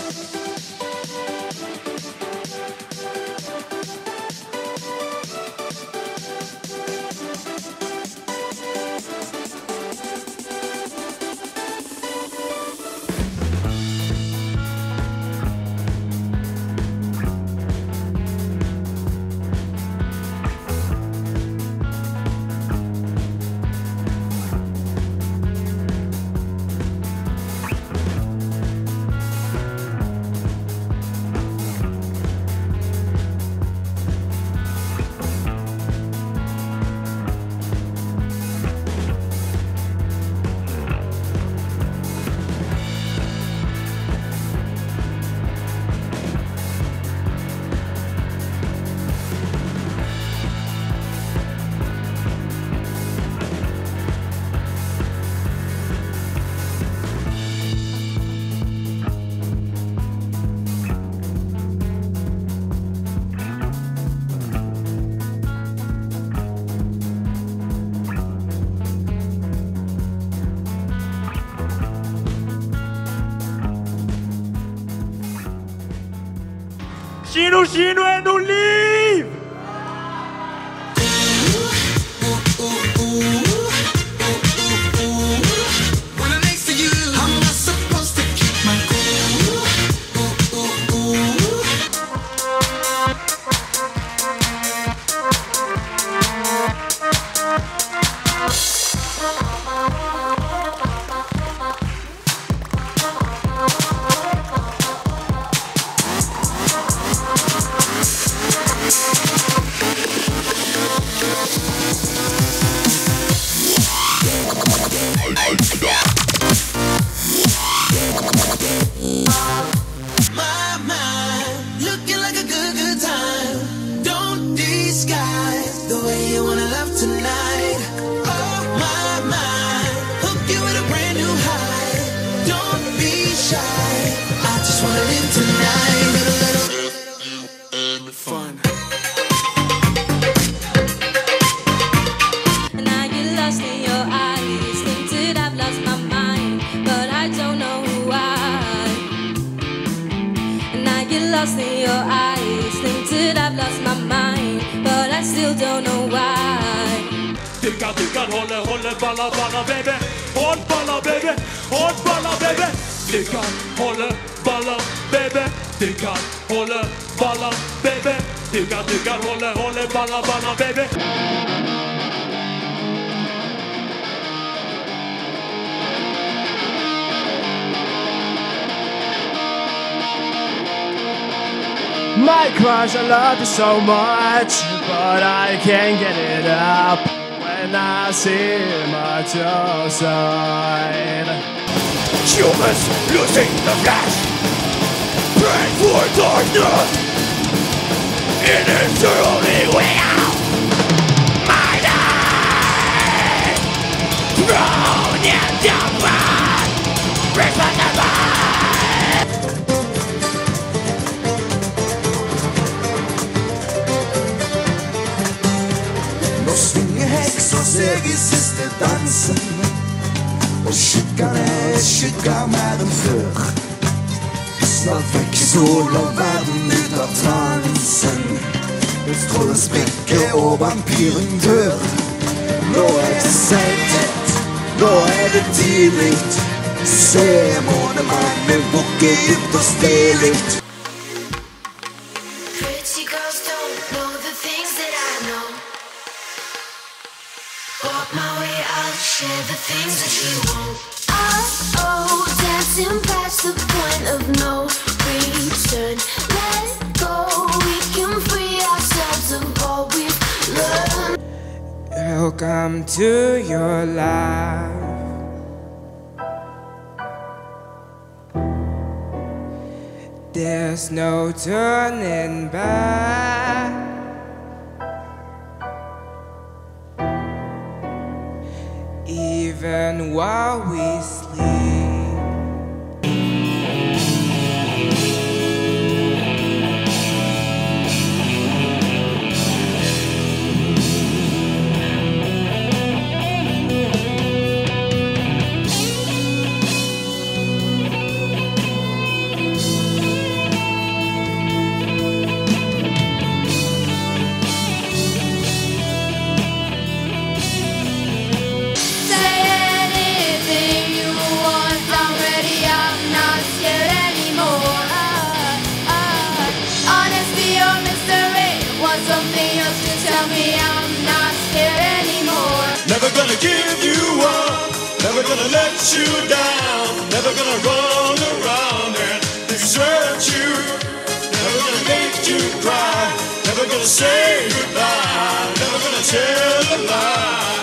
Chino é no livro! Lost in your eyes, think that I've lost my mind, but I still don't know why. Digga, håller balla, baby. Håll balla, baby. Håll balla, baby. Digga, håller balla, baby. Digga, håller balla, baby. Digga, håller balla, baby. My crush, I love you so much, but I can't get it up when I see him at your side. Humans losing the flesh, praying for darkness. It is the only way out. My life, thrown in the mud, responsible. Häx och seg i siste dansen, og skygger med dem før. Snart vekk sol og verden ut av transen. Et strålet sprekker og vampyren dør. Nå det sent, nå det tidlig. Se månemannen bukke ut og stiligt. Pretty girls don't know the things that I know. Walk my way, I'll share the things that you won't. Oh, dancing past the point of no return. Let go, we can free ourselves of all we've learned. Welcome to your life. There's no turning back. Even while we sleep. gonna give you up, never gonna let you down, never gonna run around and desert you, never gonna make you cry, never gonna say goodbye, never gonna tell a lie.